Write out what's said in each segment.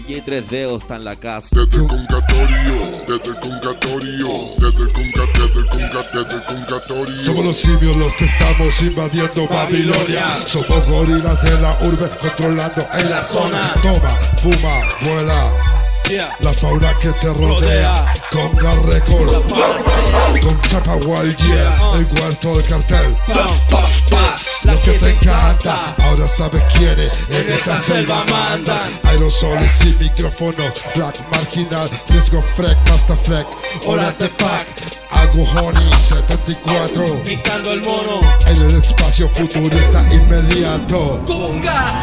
DJ 3D está en la casa. Desde el congatorio, desde el congatorio, desde el congatorio. Somos los simios los que estamos invadiendo Babilonia. Somos gorilas de la urbe controlando en la zona. Toma, fuma, vuela. La fauna que te rodea, Conga Records, con Chapa Wild, el cuarto del cartel. Lo que te encanta, ahora sabes quiénes en esta selva mandan. Aerosoles y micrófonos, Black Marginal, Riesgo Freck, Master Freck, Hola the Pack, Agujoni 74, picando el mono en el espacio futurista inmediato. Conga,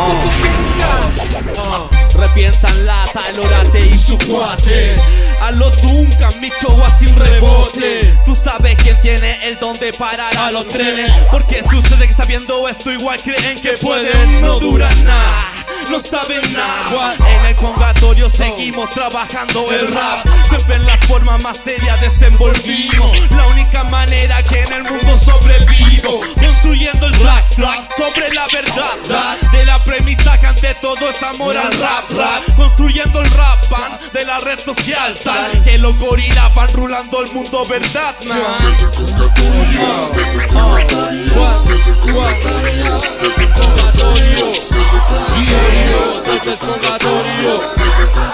repientan lata, el orate y su cuate. A lo Duncan, mi chowa sin rebote. Tú sabes quién tiene el don de parar a los trenes. Porque sucede que sabiendo esto igual creen que pueden. No duran nada, no saben nada. En el congatorio seguimos trabajando el rap. Siempre en la forma más seria desenvolvimos. La única manera que en el mundo sobrevivo. Construyendo el track sobre la verdad. De la premisa que ante todo es amor al rap. Construyendo el rap band de la red social. Que los gorilas van rulando el mundo, ¿verdad, man? Desde el congatorio, desde el congatorio, desde el congatorio, desde el congatorio.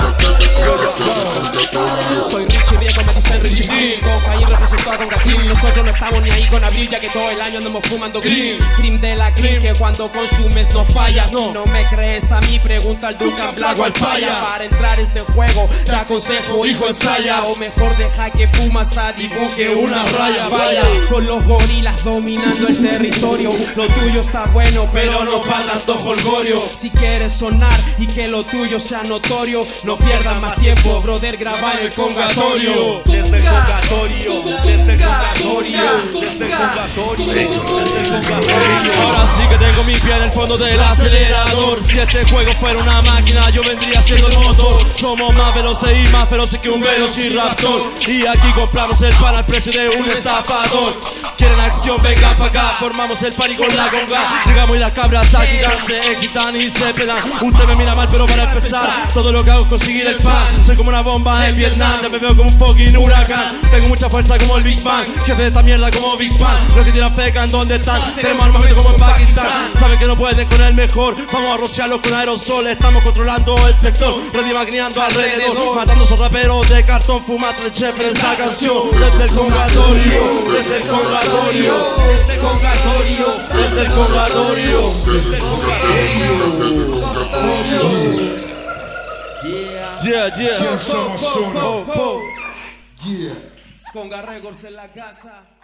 Soy Richie Viejo, me dicen Richie Green. Cocaína representó a Conga Team. Nosotros no estamos ni ahí con abril, ya que todo el año andamos fumando green. Cream de la cream, que cuando consumes no fallas. Si no me crees a mí, pregunta al Duncan Black o al Paya. Para entrar a este juego, te aconsejo, hijo, ensaya. O mejor deja que fuma hasta dibuje una raya. Vaya, con los gorilas dominando el territorio. Lo tuyo está bueno, pero no para tanto jolgorio. Si quieres sonar y que lo tuyo sea notorio, no pierdas más tiempo, brother, grabar el congatorio. Desde el congatorio, desde el congatorio, desde el congatorio, desde el congatorio. Ahora sí que tengo mi pie en el fondo del acelerador. Si este juego fuera una máquina, yo vendría siendo el motor. Somos más veloces y más feroces que un velociraptor. Y aquí compramos el pan al precio de un estafador. Quieren acción, vengan pa' acá. Formamos el party con la conga. Llegamos y las cabras aquí se excitan y se pelan. Usted me mira mal, pero para empezar, todo lo que hago es conseguir el pan. Soy como una bomba en Vietnam, ya me veo como un fucking huracán. Tengo mucha fuerza como el Big Bang, jefe de esta mierda como Big Bang. Los que tiran feca, ¿en dónde están? Tenemos armamento como en Pakistán. Saben que no pueden con el mejor, vamos a rociarlos con aerosoles. Estamos controlando el sector, ready maquineando alrededor. Matando esos raperos de cartón, fumata de chef en esta canción. Desde el congatorio, desde el congatorio, desde el congatorio, desde el congatorio, desde el congatorio. Yeah, ¿Quién somos uno? Conga Records en la casa.